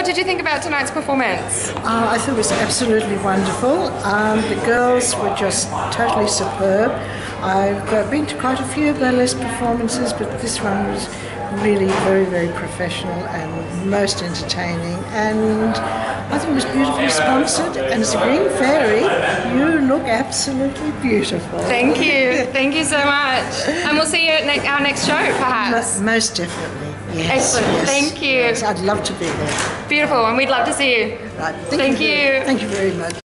did you think about tonight's performance? I thought it was absolutely wonderful. The girls were just totally superb. I've been to quite a few burlesque performances, but this one was really very, very professional and most entertaining. And I think it was beautifully sponsored. And as a green fairy, you look absolutely beautiful. Thank you. Thank you so much. And we'll see you at our next show, perhaps. Most definitely. Yes. Excellent. Yes, Thank you. Yes, I'd love to be there. Beautiful, and we'd love to see you. Right. Thank you. Thank you very much.